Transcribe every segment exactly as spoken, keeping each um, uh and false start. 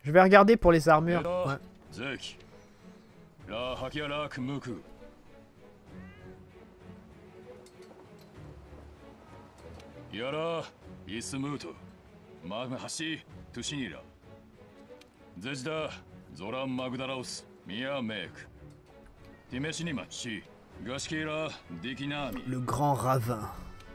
Je vais regarder pour les armures. Ouais. Yara, Ismuto, Maghashi, Tushinira. Zejda, Zoran Magdaraus, Mia Mek. Timeshinimachi, Gashkira, Dikinami. Le grand ravin.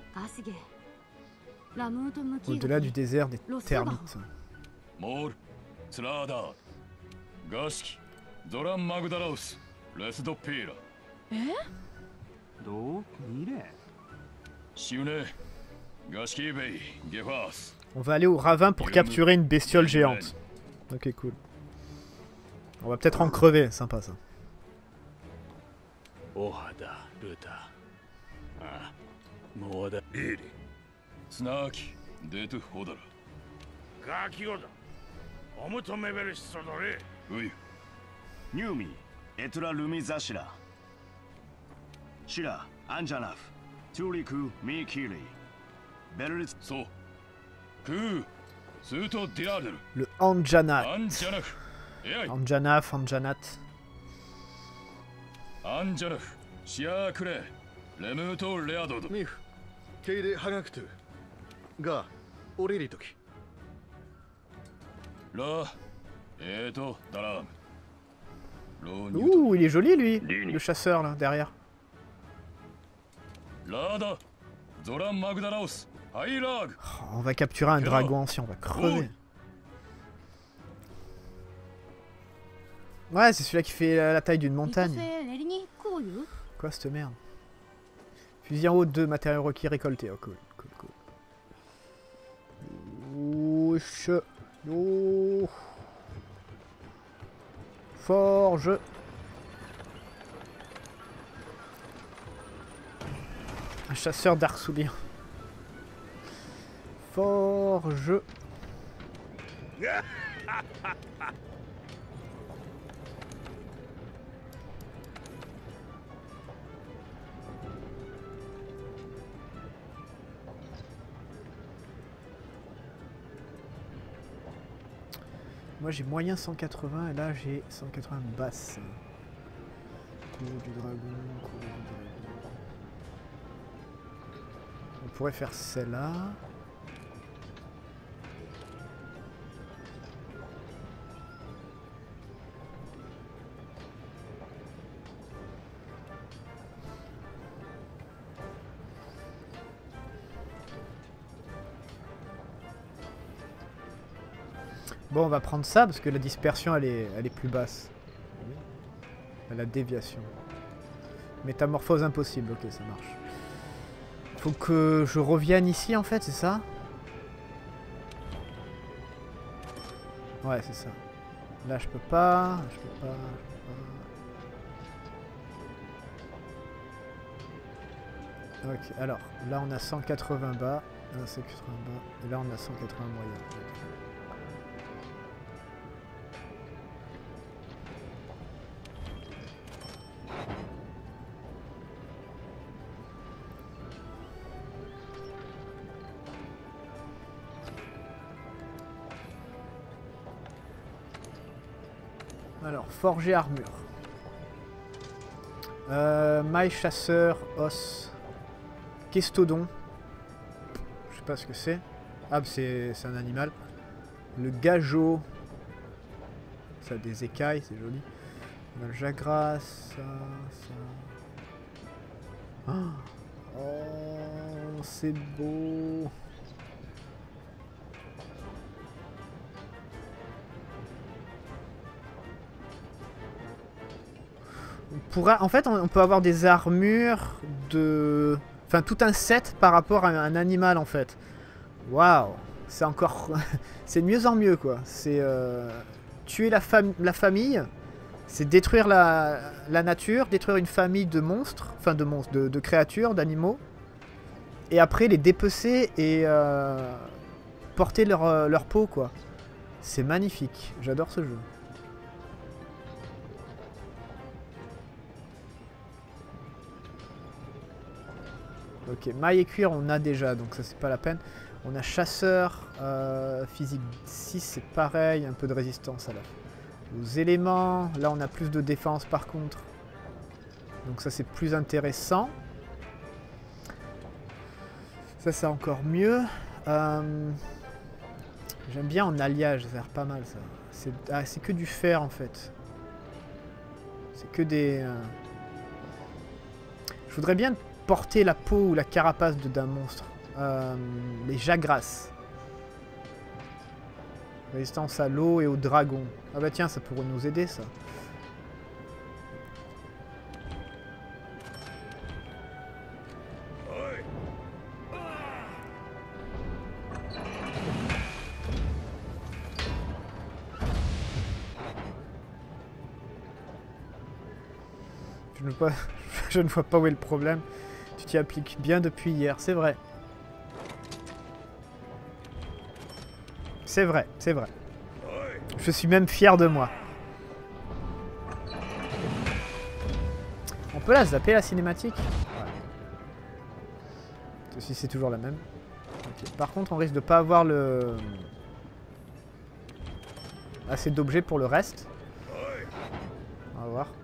Au-delà du désert des termites. Mor, Tslada, Gashki, Zoran Magdaraus, Lesdopira. Eh? Do, Mire. Shune. On va aller au ravin pour capturer une bestiole géante. Ok, cool. On va peut-être en crever, sympa ça. Shira, Anjanaf, Turiku, Mikiri. Le Anjanat. Anjanaf, Anjanat. Anjanaf, Shiakure, Lemuto Leado. Mif, Keide Hagakutu. Ga, Oriri Toki. La, Eto, Daram. Ouh, il est joli lui, le chasseur là, derrière. Lada, Zoran Magdaraus. Oh, on va capturer un dragon ancien, on va crever. Ouais, c'est celui-là qui fait la taille d'une montagne. Quoi cette merde? Fusil en haut, deux matériaux requis récoltés. Oh cool, cool, cool. Ouch. Oh. Forge. Un chasseur d'Arsoulien. Forge. Moi j'ai moyen cent quatre-vingts et là j'ai cent quatre-vingts basse. Cours du dragon, cours du dragon. On pourrait faire celle-là. Bon, on va prendre ça parce que la dispersion elle est, elle est plus basse. La déviation. Métamorphose impossible, ok, ça marche. Faut que je revienne ici en fait, c'est ça? Ouais, c'est ça. Là, je peux pas. Je peux pas. Je peux pas. Ok, alors là on a cent quatre-vingts bas. Là, cent quatre-vingts bas. Et là on a cent quatre-vingts moyens. Alors, forger armure. Euh, maille chasseur, os. Kestodon. Je sais pas ce que c'est. Ah, c'est un animal. Le gageot. Ça a des écailles, c'est joli. Le jagras, ça, ça. Oh, c'est beau. On pourra, en fait, on peut avoir des armures de... Enfin, tout un set par rapport à un animal, en fait. Waouh. C'est encore... c'est de mieux en mieux, quoi. C'est... Euh... Tuer la, fam la famille, c'est détruire la... la nature, détruire une famille de monstres, enfin de monstres, de, de créatures, d'animaux. Et après, les dépecer et euh... porter leur, euh, leur peau, quoi. C'est magnifique. J'adore ce jeu. Ok, maille et cuir on a déjà, donc ça c'est pas la peine. On a chasseur, euh, physique six, c'est pareil, un peu de résistance à la aux éléments. Là, on a plus de défense par contre. Donc ça, c'est plus intéressant. Ça, c'est encore mieux. Euh, J'aime bien en alliage, ça a l'air pas mal ça. C'est ah, c'est que du fer en fait. C'est que des... Euh... Je voudrais bien porter la peau ou la carapace d'un monstre. Euh, les Jagras. Résistance à l'eau et au dragon. Ah bah tiens, ça pourrait nous aider ça. Je ne vois, je ne vois pas où est le problème. Tu t'y appliques bien depuis hier, c'est vrai. C'est vrai, c'est vrai. Je suis même fier de moi. On peut la zapper la cinématique? Ouais. Si c'est toujours la même. Okay. Par contre, on risque de pas avoir le... assez d'objets pour le reste. On va voir.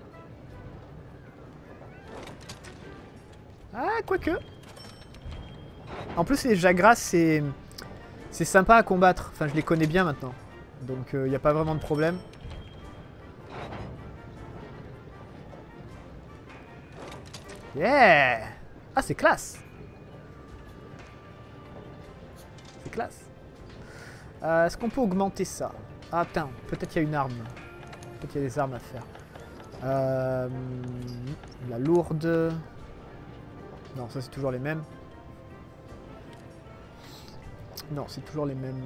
Ah, quoique. En plus, les Jagras, c'est... c'est sympa à combattre. Enfin, je les connais bien maintenant. Donc, il euh, n'y a pas vraiment de problème. Yeah! Ah, c'est classe! C'est classe. Euh, Est-ce qu'on peut augmenter ça? Ah, attends. Peut-être qu'il y a une arme. Peut-être qu'il y a des armes à faire. Euh, la lourde... Non, ça c'est toujours les mêmes. Non, c'est toujours les mêmes.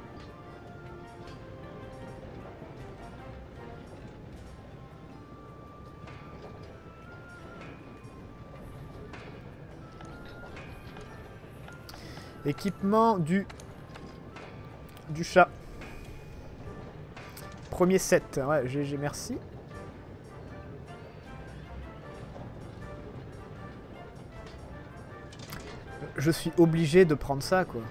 Équipement du... du chat. Premier set. Ouais, G G, merci. Je suis obligé de prendre ça, quoi.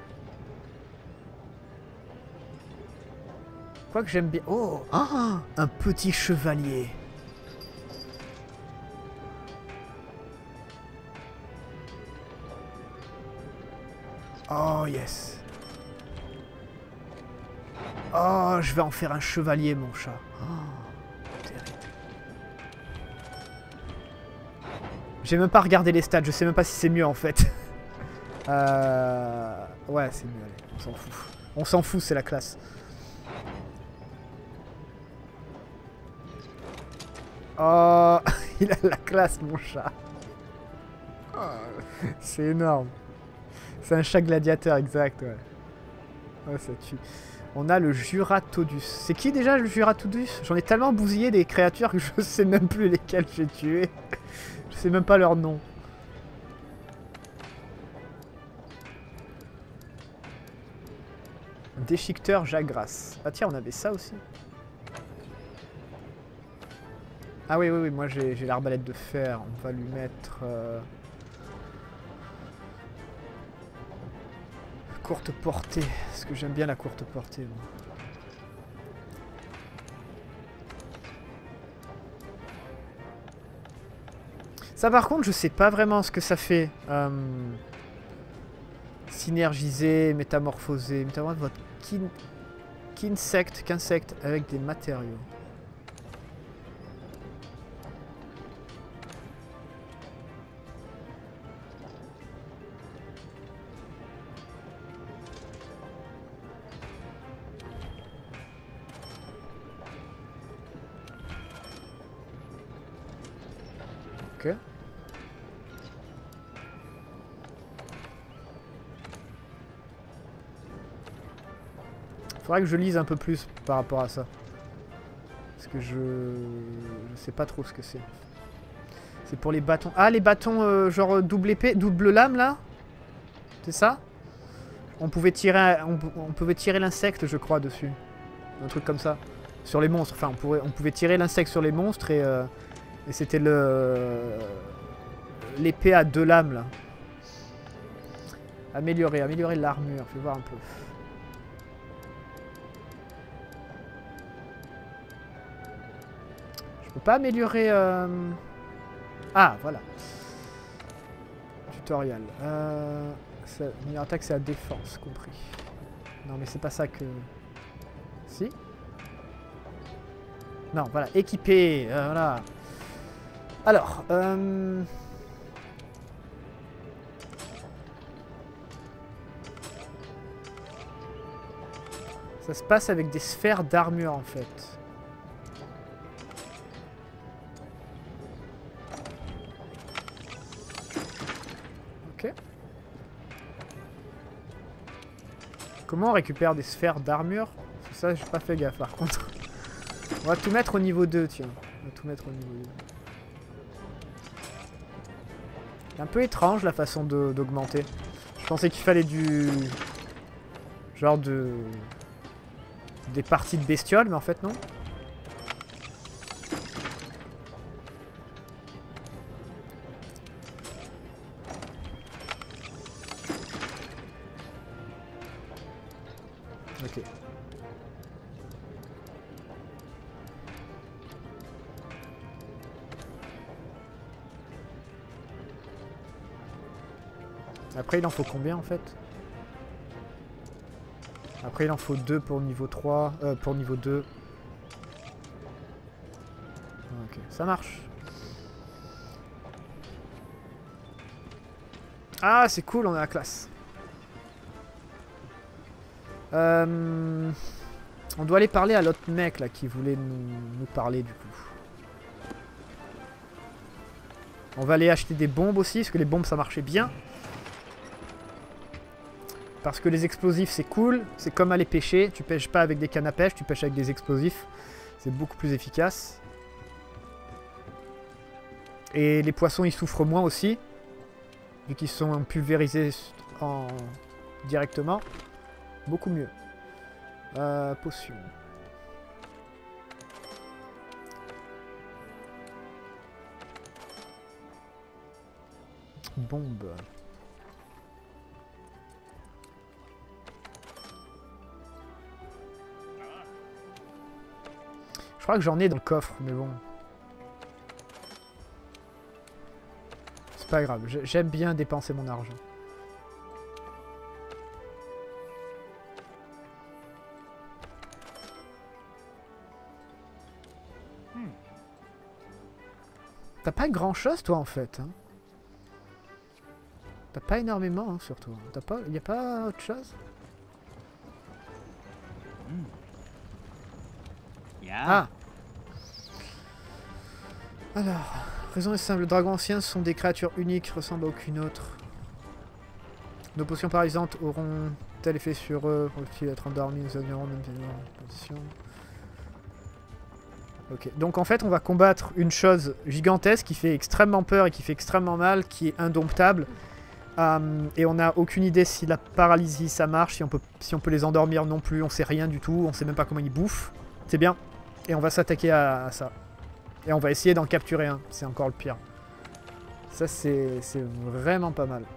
Quoi que j'aime bien... Oh, ah, un petit chevalier. Oh, yes. Oh, je vais en faire un chevalier, mon chat. Oh, terrible. J'ai même pas regardé les stats, je sais même pas si c'est mieux, en fait. Euh... Ouais, c'est mieux, allez, on s'en fout. On s'en fout, c'est la classe. Oh, il a la classe, mon chat. Oh, c'est énorme. C'est un chat gladiateur, exact, ouais. Ouais, ça tue. On a le Juratodus. C'est qui déjà le Juratodus? J'en ai tellement bousillé des créatures que je sais même plus lesquelles j'ai tuées. Je sais même pas leur nom. Déchiqueteur Jagras. Ah tiens, on avait ça aussi. Ah oui, oui, oui, moi j'ai l'arbalète de fer. On va lui mettre... Euh... courte portée. Parce que j'aime bien la courte portée. Moi. Ça par contre, je sais pas vraiment ce que ça fait. Euh... Synergiser, métamorphoser. Métamorphoser votre kin... Kinsect, qu'insecte avec des matériaux. Ok. Faudrait que je lise un peu plus par rapport à ça. Parce que je... je sais pas trop ce que c'est. C'est pour les bâtons. Ah, les bâtons euh, genre double épée, double lame là? C'est ça? On pouvait tirer, on, on pouvait tirer l'insecte, je crois, dessus. Un truc comme ça. Sur les monstres. Enfin, on, pourrait, on pouvait tirer l'insecte sur les monstres et... Euh, et c'était le... l'épée à deux lames là. Améliorer, améliorer l'armure. Fais voir un peu. Je peux pas améliorer... Euh... Ah, voilà. Tutoriel. Euh... Ça... Meilleure attaque, c'est la défense, compris. Non, mais c'est pas ça que... Si? Non, voilà. Équipé. Euh, voilà. Alors, euh... ça se passe avec des sphères d'armure, en fait. Ok. Comment on récupère des sphères d'armure? Ça, j'ai pas fait gaffe, par contre. On va tout mettre au niveau deux, tiens. On va tout mettre au niveau deux. C'est un peu étrange, la façon d'augmenter. Je pensais qu'il fallait du... genre de... des parties de bestioles, mais en fait non. Ok. Après il en faut combien en fait? Après il en faut deux pour niveau trois, euh, pour niveau deux. Ok, ça marche. Ah c'est cool, on a la classe. Euh, on doit aller parler à l'autre mec là qui voulait nous, nous parler du coup. On va aller acheter des bombes aussi, parce que les bombes ça marchait bien. Parce que les explosifs c'est cool, c'est comme aller pêcher, tu pêches pas avec des cannes à pêche, tu pêches avec des explosifs. C'est beaucoup plus efficace. Et les poissons ils souffrent moins aussi, vu qu'ils sont pulvérisés en... directement. Beaucoup mieux. Euh, potion. Bombe. Je crois que j'en ai dans le coffre, mais bon. C'est pas grave, j'aime bien dépenser mon argent. Hmm. T'as pas grand chose toi en fait. Hein. T'as pas énormément hein, surtout. T'as pas, y a pas autre chose? Hmm. Ah. Alors, raison est simple, les dragons anciens sont des créatures uniques, ressemblent à aucune autre. Nos potions paralysante auront tel effet sur eux, faut-il être endormis, nous ignorons même position. Ok, donc en fait on va combattre une chose gigantesque qui fait extrêmement peur et qui fait extrêmement mal, qui est indomptable. Um, et on n'a aucune idée si la paralysie ça marche, si on peut, si on peut les endormir non plus, on sait rien du tout, on sait même pas comment ils bouffent. C'est bien. Et on va s'attaquer à, à ça. Et on va essayer d'en capturer un, c'est encore le pire. Ça c'est vraiment pas mal.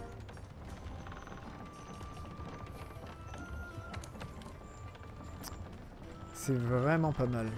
C'est vraiment pas mal.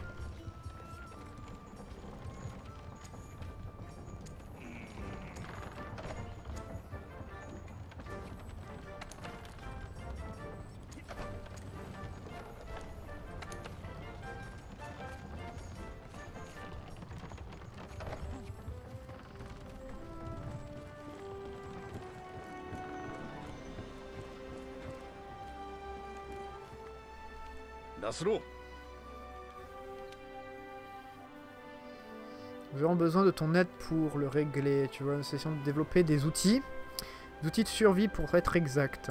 Nous aurons besoin de ton aide pour le régler. Tu vois, une session de développer des outils. Des outils de survie pour être exact.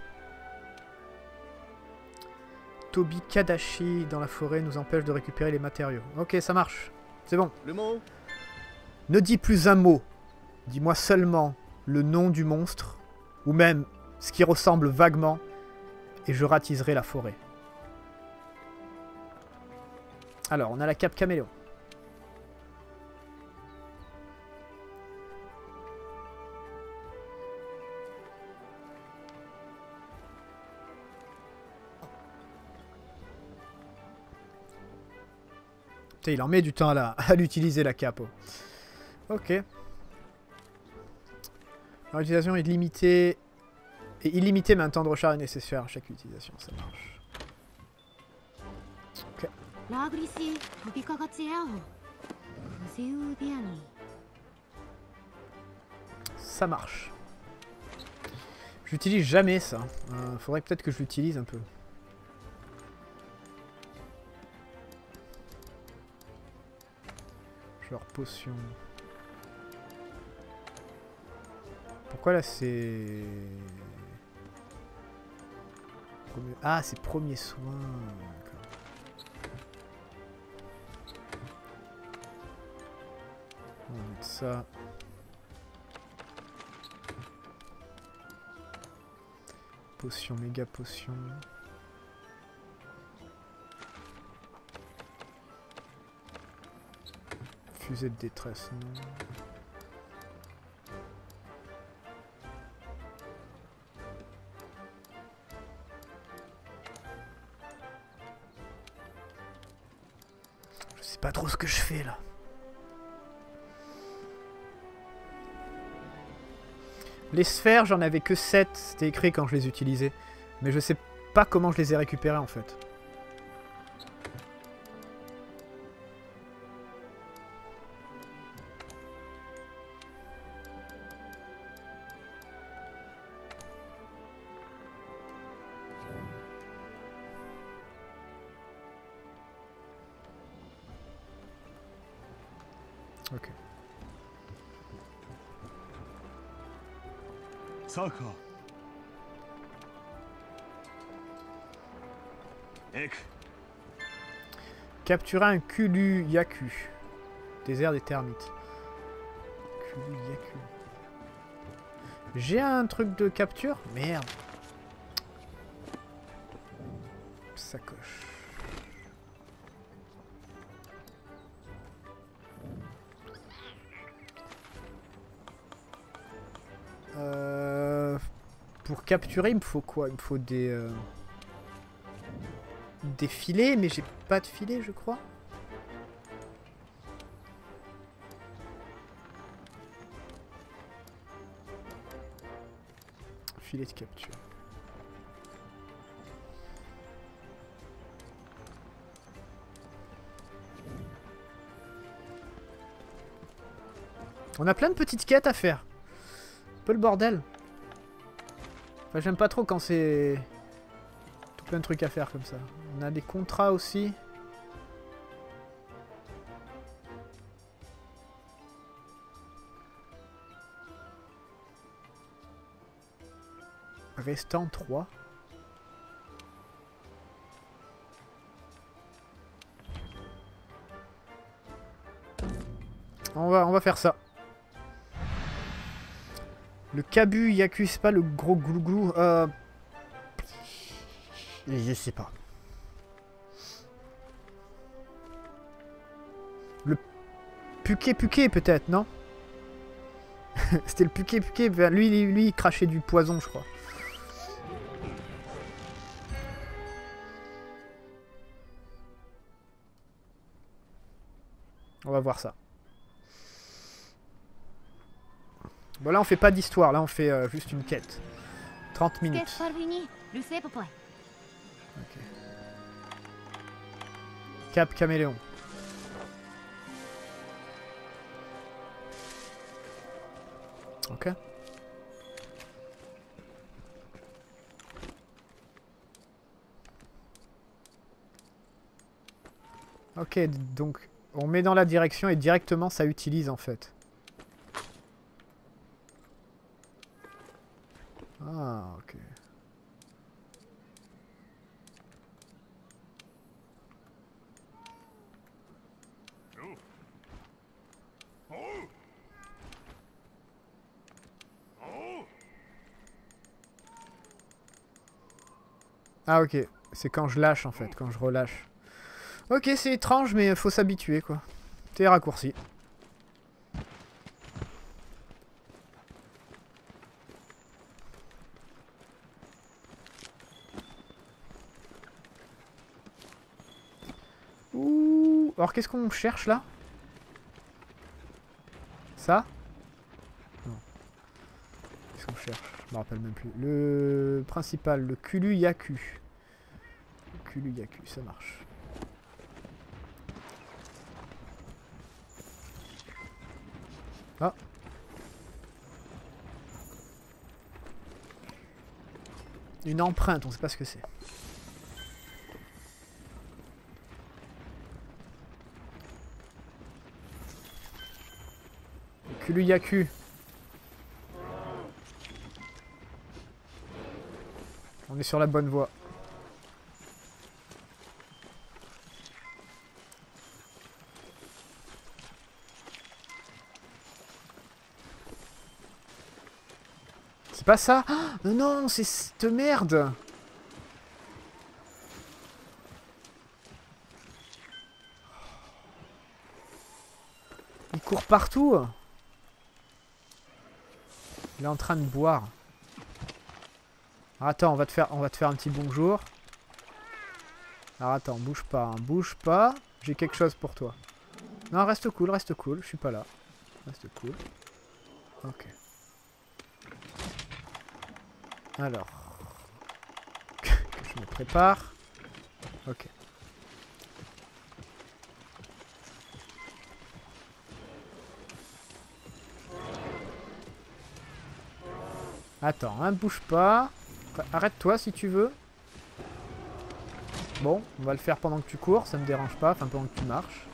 Tobi Kadashi dans la forêt nous empêche de récupérer les matériaux. Ok, ça marche. C'est bon. Le mot. Ne dis plus un mot. Dis-moi seulement le nom du monstre. Ou même ce qui ressemble vaguement. Et je ratiserai la forêt. Alors, on a la cape caméléon. Putain, il en met du temps à la- à l'utiliser la cape. Oh. Ok. L'utilisation est limitée. Et illimité, mais un temps de recharge est nécessaire à chaque utilisation. Ça marche. Ok. Ça marche. J'utilise jamais ça. Euh, faudrait peut-être que je l'utilise un peu. Genre potion. Pourquoi là c'est... Premier... Ah, c'est premier soin. On va mettre ça. Potion, méga potion. Fusée de détresse, non. Je sais pas trop ce que je fais là. Les sphères, j'en avais que sept, c'était écrit quand je les utilisais. Mais je sais pas comment je les ai récupérées en fait. Ok. Saka. Ek. Capturer un Kulu Yaku. Désert des termites. Kulu Yaku. J'ai un truc de capture? Merde. Sacoche. Euh, pour capturer, il me faut quoi? Il me faut des... Euh, des filets, mais j'ai pas de filets, je crois. Filet de capture. On a plein de petites quêtes à faire. Un peu le bordel. Enfin, j'aime pas trop quand c'est... tout plein de trucs à faire comme ça. On a des contrats aussi. Restant trois. On va, on va faire ça. Le Kabu Yaku, c'est pas le gros glouglou. Euh... Je sais pas. Le Puké Puké peut-être, non? C'était le Puké Puké. Lui, lui, lui, il crachait du poison, je crois. On va voir ça. Bon, là, on fait pas d'histoire. Là, on fait euh, juste une quête. trente minutes. Okay. Cap Caméléon. Ok. Ok, donc on met dans la direction et directement ça utilise en fait. Ah, ok. Ah ok, c'est quand je lâche en fait, quand je relâche. Ok, c'est étrange mais faut s'habituer quoi. C'est raccourci. Ouh. Alors qu'est-ce qu'on cherche là? Ça? Non. Qu'est-ce qu'on cherche? Je me rappelle même plus. Le principal, le Kulu Yaku. Le Kulu Yaku, ça marche. Ah. Une empreinte, on sait pas ce que c'est. Kulu Yaku. On est sur la bonne voie. C'est pas ça? Oh, non, c'est cette merde. Il court partout. Il est en train de boire. Alors, attends, on va te faire, on va te faire un petit bonjour. Alors attends, bouge pas, hein, bouge pas. J'ai quelque chose pour toi. Non, reste cool, reste cool. Je suis pas là. Reste cool. Ok. Alors. Que je me prépare. Ok. Attends, hein, bouge pas. Arrête-toi si tu veux. Bon, on va le faire pendant que tu cours, ça me dérange pas, enfin pendant que tu marches.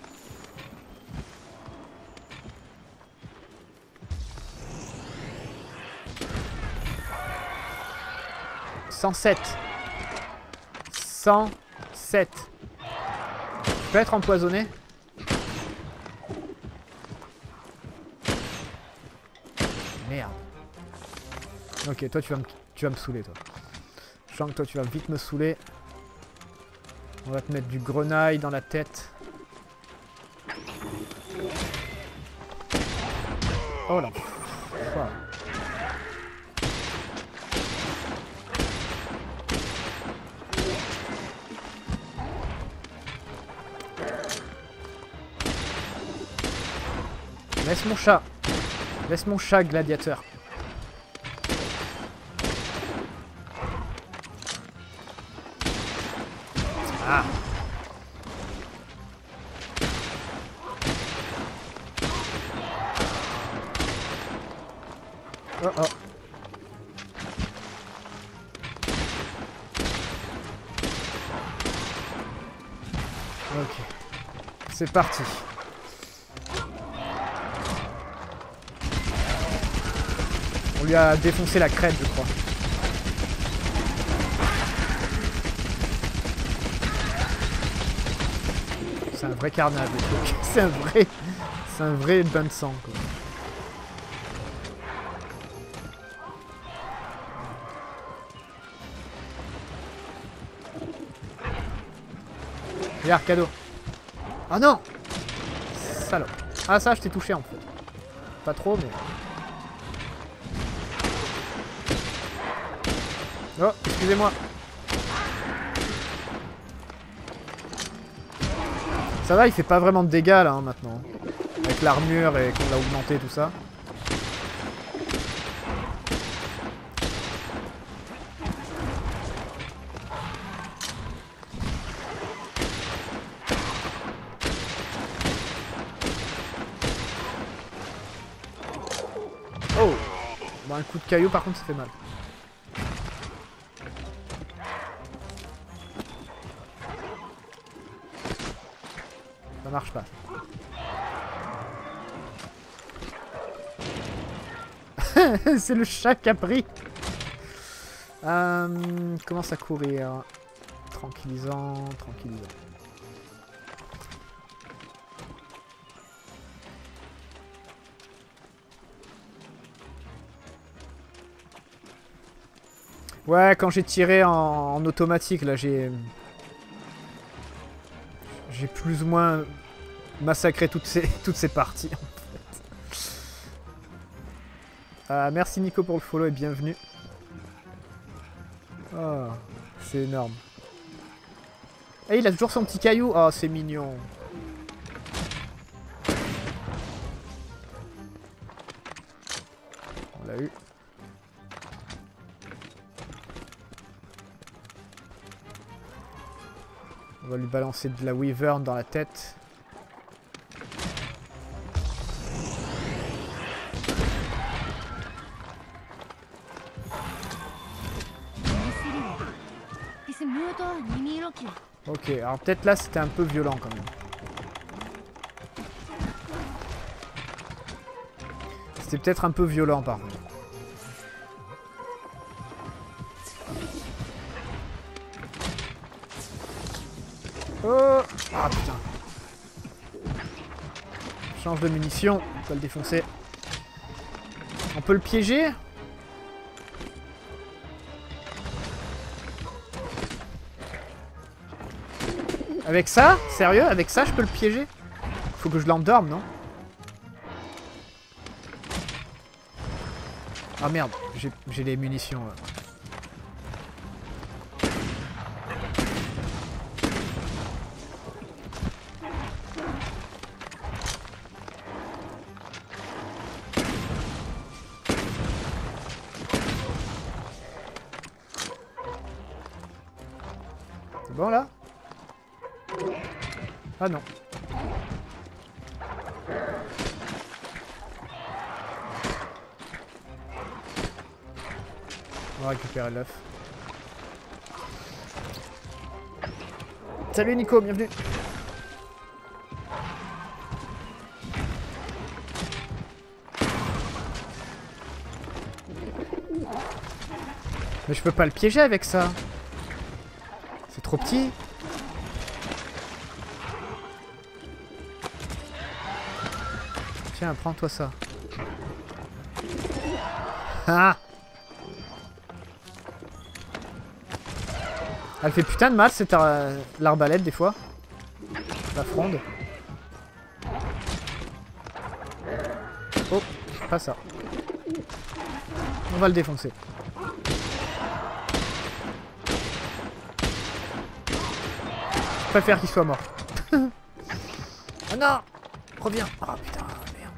cent sept. cent sept. Tu peux être empoisonné? Merde. Ok, toi tu vas me, tu vas me saouler toi. Je sens que toi tu vas vite me saouler. On va te mettre du grenaille dans la tête. Oh là. Wow. Laisse mon chat. Laisse mon chat, gladiateur. Ah. Oh oh. Ok. C'est parti. On lui a défoncé la crête, je crois. C'est un vrai carnage, le truc. C'est un vrai... C'est un vrai bain de sang, quoi. Regarde, cadeau. Ah non! Salope. Ah ça, je t'ai touché, en fait. Pas trop, mais... Oh, excusez-moi. Ça va, il fait pas vraiment de dégâts là hein, maintenant. Avec l'armure et qu'on l'a augmenté tout ça. Oh! Bon, un coup de caillou par contre ça fait mal. Ça marche pas. C'est le chat qui a pris. Euh, commence à courir. Tranquillisant, tranquillisant. Ouais, quand j'ai tiré en, en automatique, là, j'ai... J'ai plus ou moins massacré toutes ces, toutes ces parties, en fait. Euh, merci Nico pour le follow et bienvenue. Oh, c'est énorme. Et il a toujours son petit caillou. Oh, c'est mignon. l'a eu. On va lui balancer de la Wyvern dans la tête. Ok, alors peut-être là c'était un peu violent quand même. C'était peut-être un peu violent par contre. Oh! Ah putain. Change de munitions, on va le défoncer. On peut le piéger? Avec ça? Sérieux? Avec ça je peux le piéger? Faut que je l'endorme, non? Ah merde, j'ai les munitions là. C'est bon là? Ah non. On va récupérer l'œuf. Salut Nico, bienvenue. Mais je peux pas le piéger avec ça. C'est trop petit. Tiens, prends-toi ça. Ah! Elle fait putain de mal cette euh, l'arbalète des fois. La fronde. Oh, pas ça. On va le défoncer. Je préfère qu'il soit mort. Oh non! Reviens! Oh putain, merde.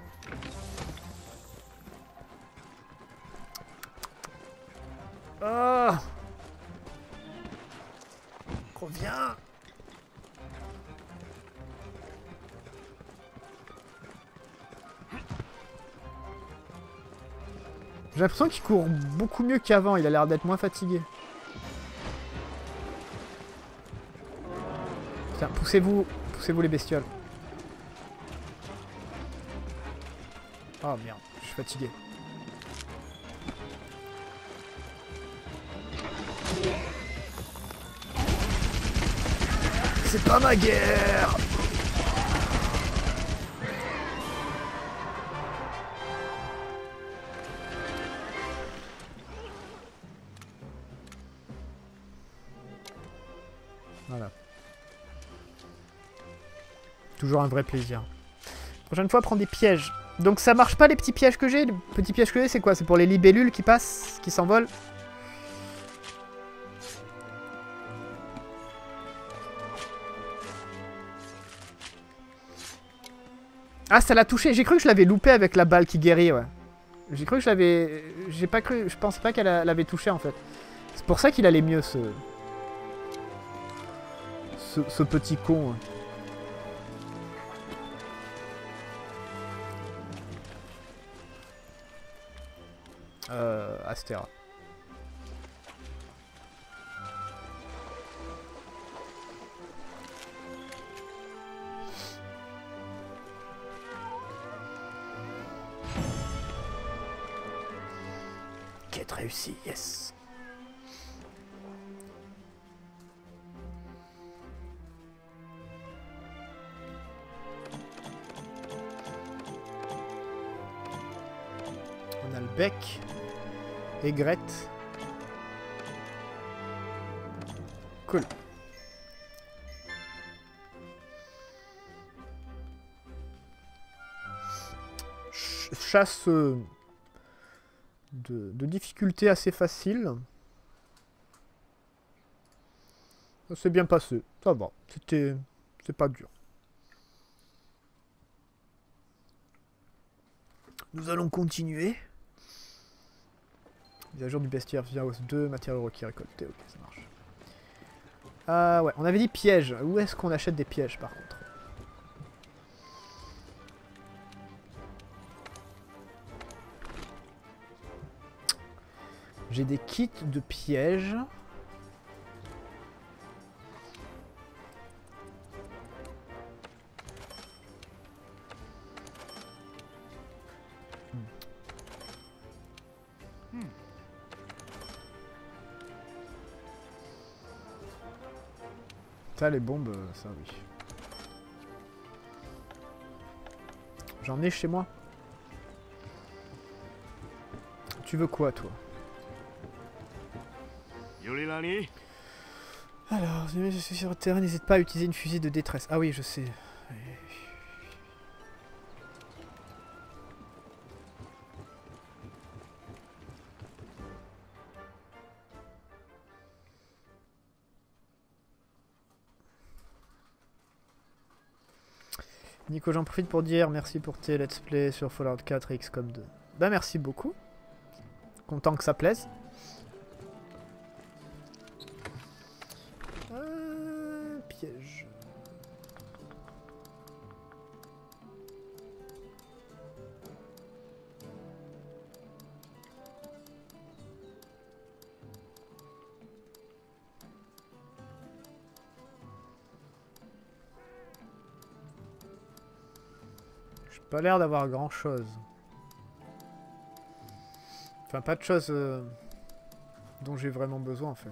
Oh! Reviens! J'ai l'impression qu'il court beaucoup mieux qu'avant, il a l'air d'être moins fatigué. Putain, poussez-vous, poussez-vous les bestioles. Oh merde, je suis fatigué. C'est pas ma guerre! Voilà. Toujours un vrai plaisir. Prochaine fois, prends des pièges. Donc ça marche pas les petits pièges que j'ai? Les petits pièges que j'ai, c'est quoi? C'est pour les libellules qui passent, qui s'envolent? Ah, ça l'a touché. J'ai cru que je l'avais loupé avec la balle qui guérit, ouais. J'ai cru que je l'avais... J'ai pas cru... Je pensais pas qu'elle l'avait touché, en fait. C'est pour ça qu'il allait mieux, ce... Ce, ce petit con. Hein. Euh... Astera. Quête réussie, yes. On a le bec. Aigrette. Cool. Ch chasse euh, de, de difficulté assez facile. Ça s'est bien passé. Ça va. C'était... C'est pas dur. Nous allons continuer. Mise à jour du bestiaire via hausse deux, matériaux requis récoltés, ok ça marche. Euh, ouais, on avait dit pièges. Où est-ce qu'on achète des pièges par contre? J'ai des kits de pièges. Ça, les bombes, ça oui. J'en ai chez moi. Tu veux quoi, toi? Yurilani? Alors, si je suis sur le terrain, n'hésite pas à utiliser une fusée de détresse. Ah oui, je sais. Nico, j'en profite pour dire merci pour tes let's play sur Fallout quatre et X COM deux. Bah merci beaucoup. Content que ça plaise. Euh, piège. Pas l'air d'avoir grand chose. Enfin, pas de choses euh, dont j'ai vraiment besoin en fait.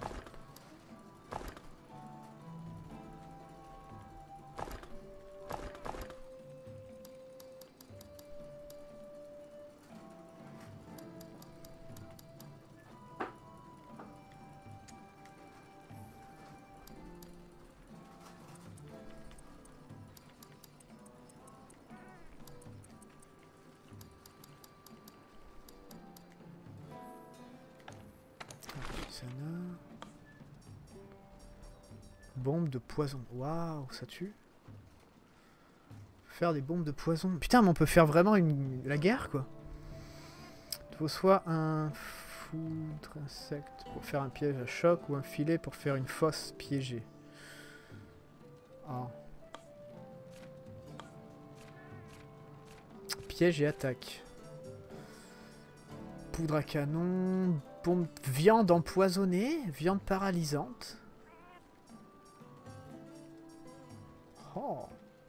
Bombe de poison. Waouh, ça tue. Faire des bombes de poison. Putain, mais on peut faire vraiment une... la guerre, quoi. Il faut soit un foudre insecte pour faire un piège à choc ou un filet pour faire une fosse piégée. Ah. Piège et attaque. Poudre à canon. Bombe... Viande empoisonnée. Viande paralysante. Oh.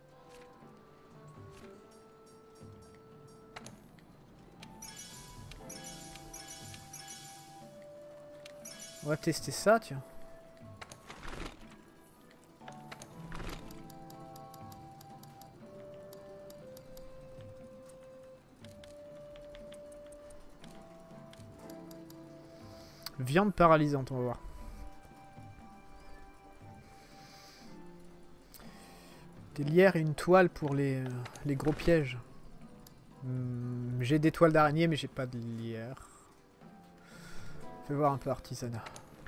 On va tester ça, tiens. Viande paralysante, on va voir. Des lierres et une toile pour les, euh, les gros pièges. Hum, j'ai des toiles d'araignée, mais j'ai pas de lierre. Fais voir un peu artisanat.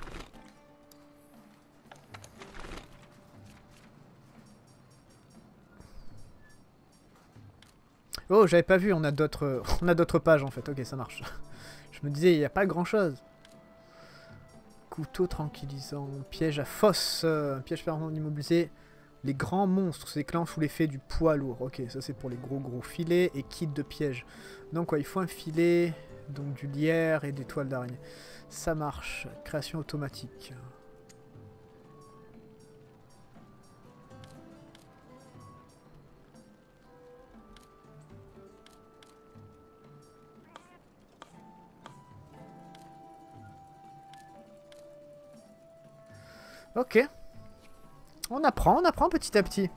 Oh, j'avais pas vu, on a d'autres on a d'autres pages en fait. Ok, ça marche. Je me disais, il n'y a pas grand chose. Couteau tranquillisant, piège à fosse, euh, piège permanent immobilisé. Les grands monstres s'éclenchent sous l'effet du poids lourd. Ok, ça c'est pour les gros gros filets et kit de piège. Donc quoi, il faut un filet, donc du lierre et des toiles d'araignée. Ça marche. Création automatique. Ok. On apprend, on apprend petit à petit.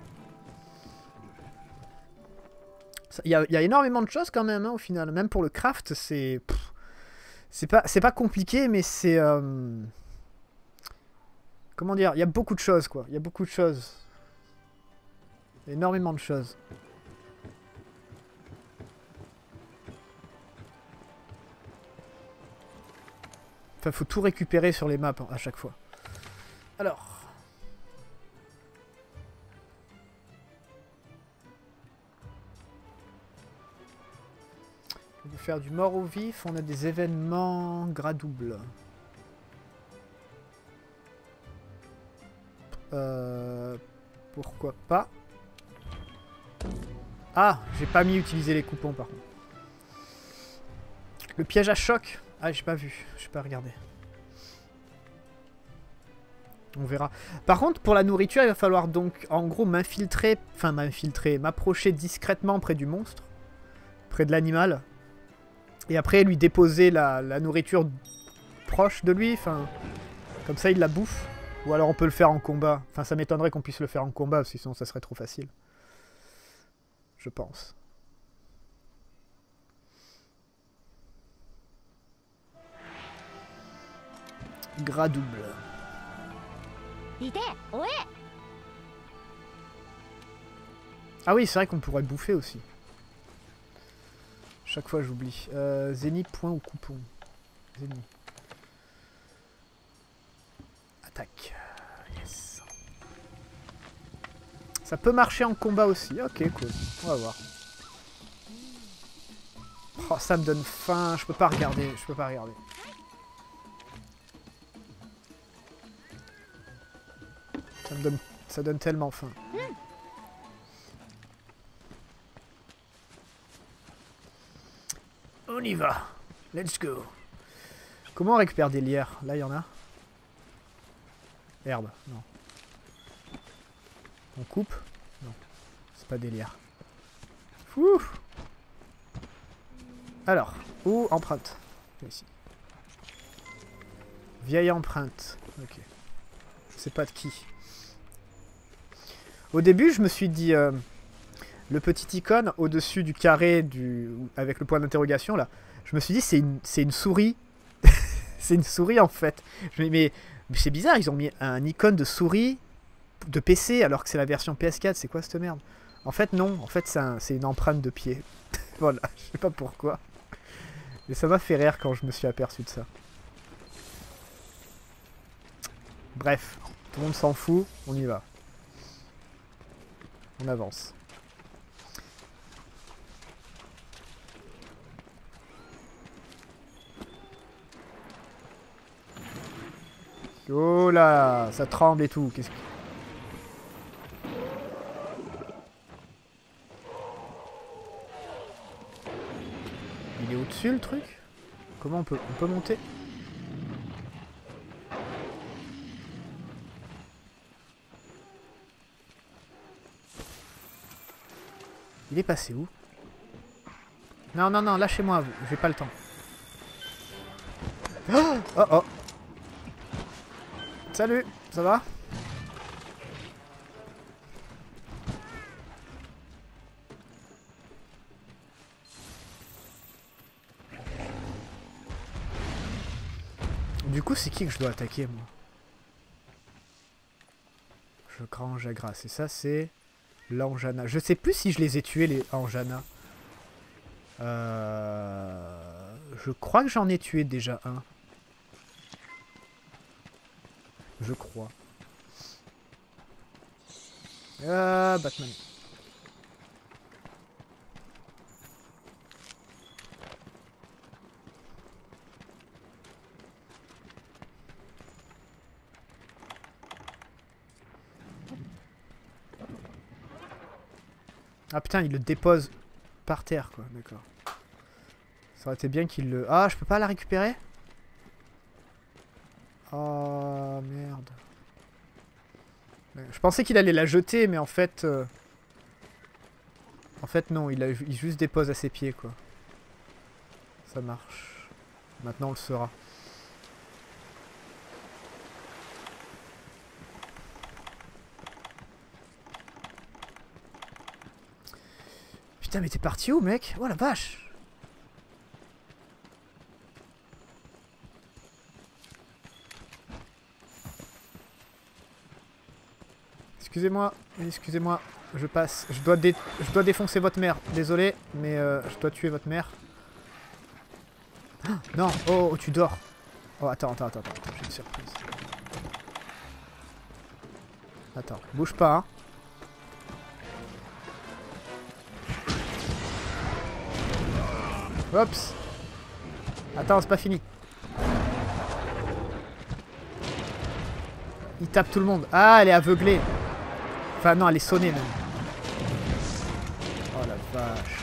Il y, y a énormément de choses quand même, hein, au final. Même pour le craft, c'est... C'est pas, c'est pas compliqué, mais c'est... Euh... Comment dire? Il y a beaucoup de choses, quoi. Il y a beaucoup de choses. Énormément de choses. Enfin, faut tout récupérer sur les maps, hein, à chaque fois. Alors... Pour faire du mort au vif, on a des événements gras double. Euh, pourquoi pas? Ah, j'ai pas mis utiliser les coupons par contre. Le piège à choc. Ah, j'ai pas vu, j'ai pas regardé. On verra. Par contre, pour la nourriture, il va falloir donc, en gros, m'infiltrer, enfin m'infiltrer, m'approcher discrètement près du monstre, près de l'animal, et après lui déposer la, la nourriture proche de lui, enfin, comme ça il la bouffe. Ou alors on peut le faire en combat. Enfin, ça m'étonnerait qu'on puisse le faire en combat, sinon ça serait trop facile. Je pense. Gras double. Ah oui, c'est vrai qu'on pourrait bouffer aussi. Chaque fois j'oublie. Euh, Zeni, point ou coupon. Zeni. Attaque. Yes. Ça peut marcher en combat aussi. Ok, cool. On va voir. Oh, ça me donne faim. Je peux pas regarder. Je peux pas regarder. Ça me donne, ça donne tellement faim. On y va. Let's go. Comment on récupère des lierres? Là, il y en a. Herbe, non. On coupe? Non. C'est pas des lierres. Ouh. Alors, où empreinte? Ici. Vieille empreinte. Ok. Je sais pas de qui. Au début, je me suis dit... Euh, le petit icône au-dessus du carré du avec le point d'interrogation, là. Je me suis dit, c'est une, c'est une souris. C'est une souris, en fait. Je me dis, mais... Mais c'est bizarre, ils ont mis un icône de souris de P C alors que c'est la version P S quatre. C'est quoi cette merde? En fait, non. En fait, c'est un, une empreinte de pied. Voilà, je sais pas pourquoi. Mais ça m'a fait rire quand je me suis aperçu de ça. Bref, tout le monde s'en fout. On y va. On avance. Oh là, ça tremble et tout. Qu'est-ce que... Il est au-dessus le truc? Comment on peut... On peut monter? Il est passé où? Non, non, non, lâchez-moi, vous. J'ai pas le temps. Oh, oh, oh. Salut, ça va? Du coup, c'est qui que je dois attaquer, moi? Je grange à grâce. Et ça, c'est l'Anjana. Je sais plus si je les ai tués, les Anjana. Euh... Je crois que j'en ai tué déjà un. Je crois. Ah, Batman. Ah putain, il le dépose par terre, quoi. D'accord. Ça aurait été bien qu'il le... Ah, je peux pas la récupérer? Oh merde. Je pensais qu'il allait la jeter, mais en fait... Euh... En fait non, il, a, il juste dépose à ses pieds, quoi. Ça marche. Maintenant on le saura. Putain, mais t'es parti où, mec? Oh la vache! Excusez-moi, excusez-moi, je passe. Je dois, dé je dois défoncer votre mère. Désolé, mais euh, je dois tuer votre mère. Ah, non, oh, oh, tu dors. Oh, attends, attends, attends, attends, j'ai une surprise. Attends, bouge pas, hein. Oups. Attends, c'est pas fini. Il tape tout le monde. Ah, elle est aveuglée. Enfin, non, elle est sonnée même. Oh la vache.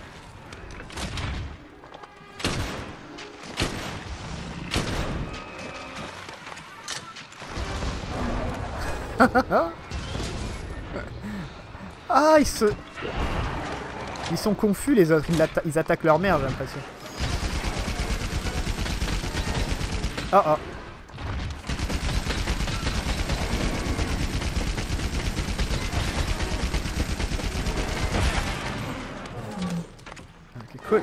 Ah, ils se... Ils sont confus les autres. Ils, atta ils attaquent leur mère, j'ai l'impression. Oh oh. Ok, cool.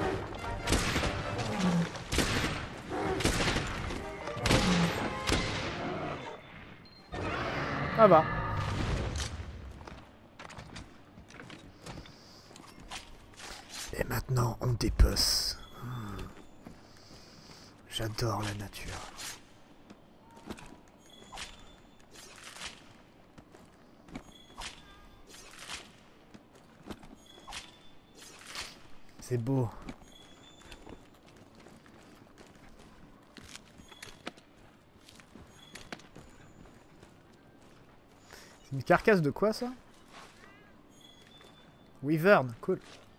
Ça va. Et maintenant, on dépece. Hmm. J'adore la nature. C'est beau. C'est une carcasse de quoi ça? Wyvern, cool.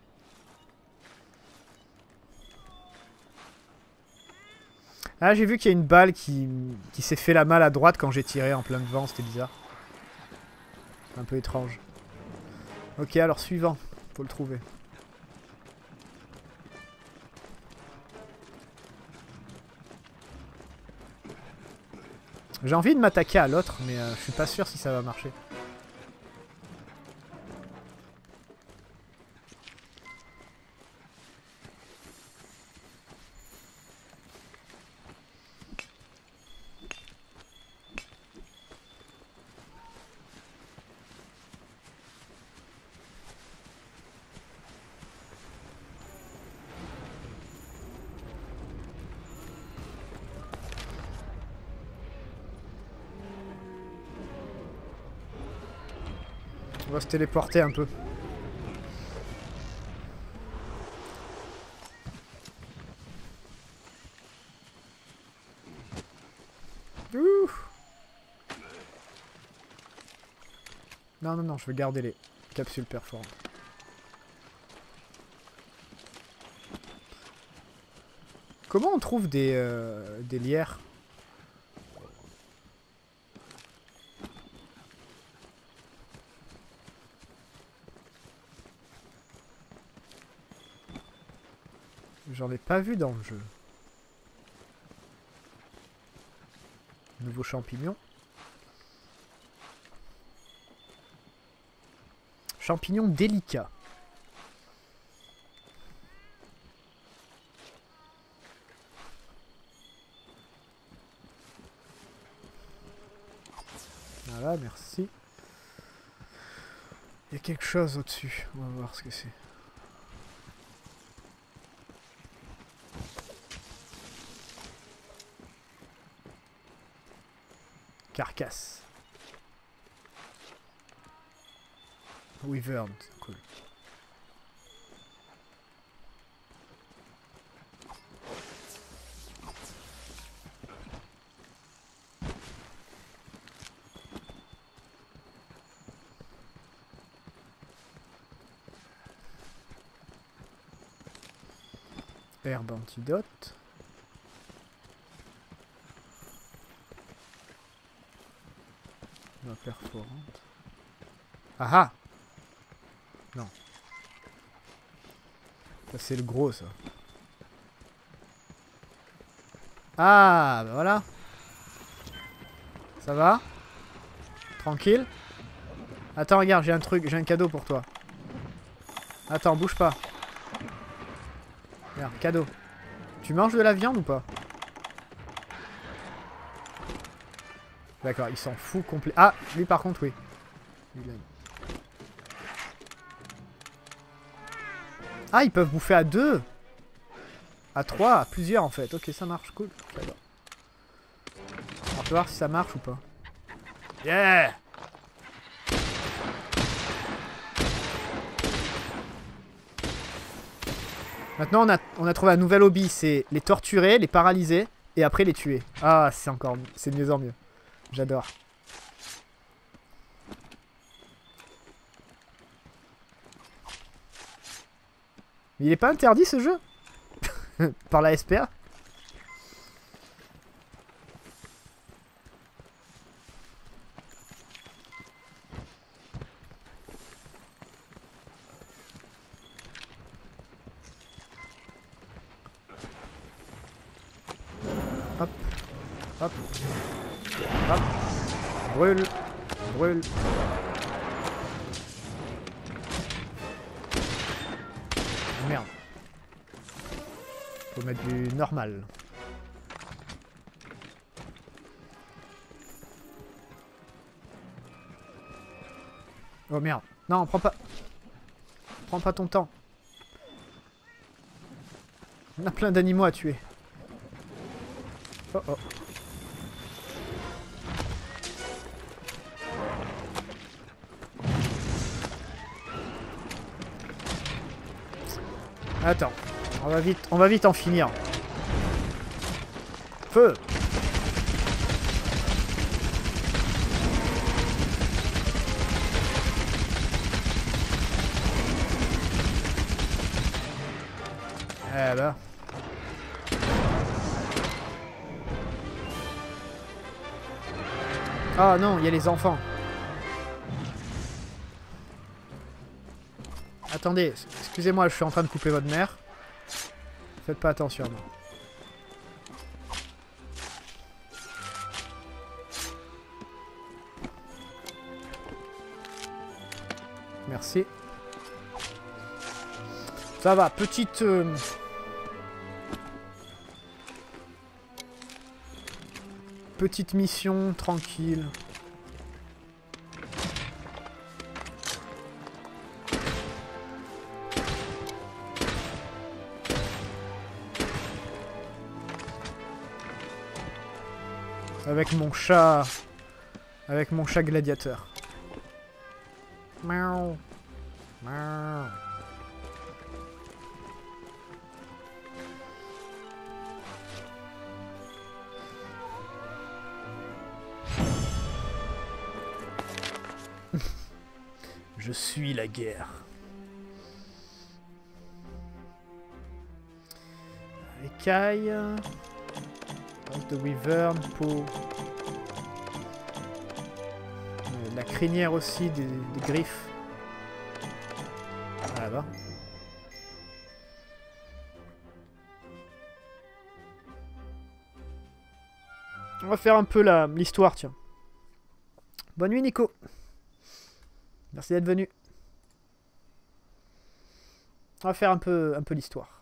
Ah, j'ai vu qu'il y a une balle qui, qui s'est fait la malle à droite quand j'ai tiré en plein vent, c'était bizarre. Un peu étrange. Ok, alors suivant, faut le trouver. J'ai envie de m'attaquer à l'autre, mais euh, je suis pas sûr si ça va marcher. On va se téléporter un peu. Ouh. Non, non, non, je veux garder les capsules perforantes. Comment on trouve des, euh, des lierres ? J'en ai pas vu dans le jeu. Nouveau champignon. Champignon délicat. Voilà, merci. Il y a quelque chose au-dessus. On va voir ce que c'est. Carcasse. Wyvern, cool. Herbe antidote. La perforante. Ah ah! Non. Ça c'est le gros ça. Ah bah voilà. Ça va? Tranquille? Attends regarde, j'ai un truc, j'ai un cadeau pour toi. Attends, bouge pas. Regarde, cadeau. Tu manges de la viande ou pas? D'accord, il s'en fout complet. Ah, lui par contre, oui. Il aime. Ah, ils peuvent bouffer à deux. À trois, à plusieurs en fait. Ok, ça marche, cool. On va voir si ça marche ou pas. Yeah! Maintenant, on a, on a trouvé un nouvel hobby. C'est les torturer, les paralyser et après les tuer. Ah, c'est encore... C'est de mieux en mieux. J'adore. Mais il est pas interdit ce jeu par la S P A. Hop, hop, hop, brûle, brûle. Merde. Faut mettre du normal. Oh merde. Non, prends pas. Prends pas ton temps. On a plein d'animaux à tuer. Oh oh. Attends, on va vite, on va vite en finir. Feu! Eh ben. Ah non, il y a les enfants. Attendez, excusez-moi, je suis en train de couper votre mère. Faites pas attention à moi. Merci. Ça va, petite... Euh... Petite mission, tranquille. Avec mon chat... Avec mon chat gladiateur. Miaou. Miaou. Je suis la guerre. Écailles. Passe de wyvern, peau. La crinière aussi, des, des griffes. Ah, là-bas. On va faire un peu l'histoire, tiens. Bonne nuit, Nico. Merci d'être venu. On va faire un peu, un peu l'histoire.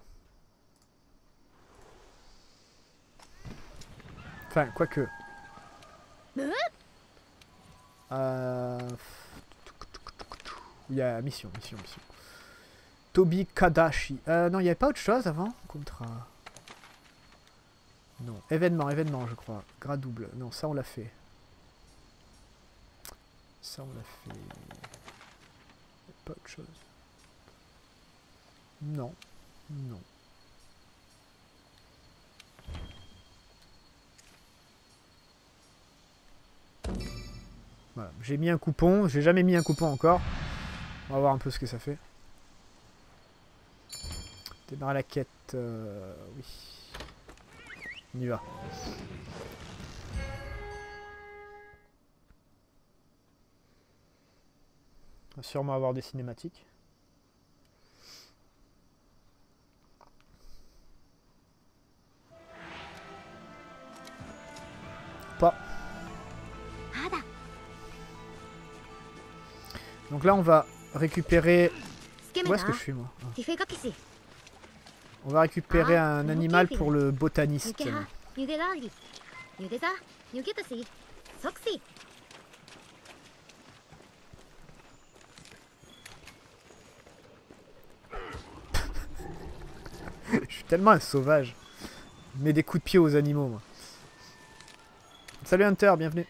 Enfin, quoique. Euh... Il y a mission, mission, mission. Tobi Kadashi. Euh, non, il n'y avait pas autre chose avant? Contrat. Non. Événement, événement, je crois. Grade double. Non, ça on l'a fait. Ça on l'a fait. Pas autre chose. Non. Non. Voilà. J'ai mis un coupon. J'ai jamais mis un coupon encore. On va voir un peu ce que ça fait. Démarrer la quête. Euh, oui. On y va. On va sûrement avoir des cinématiques. Pas. Donc là on va récupérer... Où est-ce que je suis moi? On va récupérer un animal pour le botaniste. Je suis tellement un sauvage. Je mets des coups de pied aux animaux, moi. Salut Hunter, bienvenue.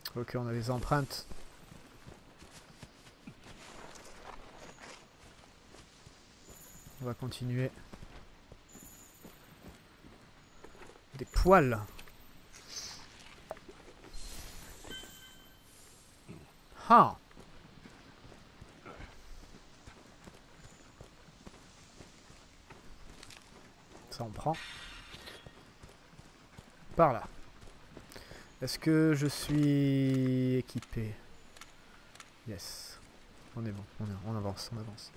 Ok, on a les empreintes. On va continuer. Des poils. Ah. Ça on prend. Par là. Est-ce que je suis équipé? Yes. On est bon. On, est, on avance, on avance.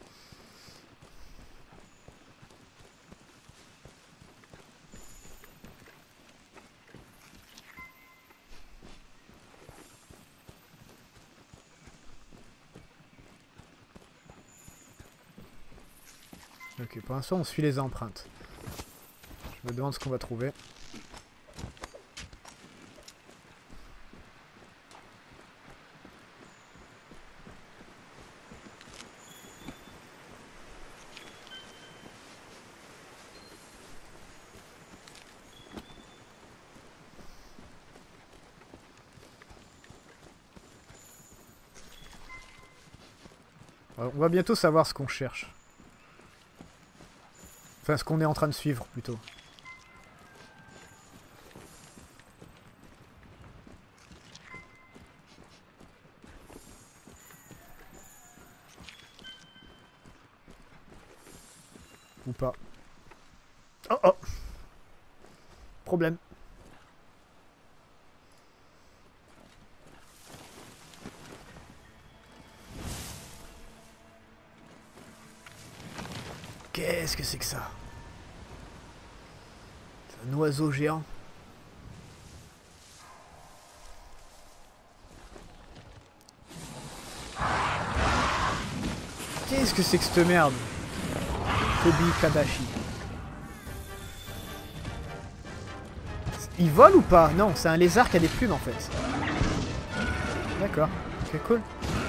Ok, pour l'instant on suit les empreintes. Je me demande ce qu'on va trouver. On va bientôt savoir ce qu'on cherche. Enfin, ce qu'on est en train de suivre, plutôt. Ou pas. Oh oh! Problème. Qu'est-ce que c'est que ça? C'est un oiseau géant. Qu'est-ce que c'est que cette merde? Kobi Kadashi. Il vole ou pas? Non, c'est un lézard qui a des plumes en fait. D'accord. Ok, cool.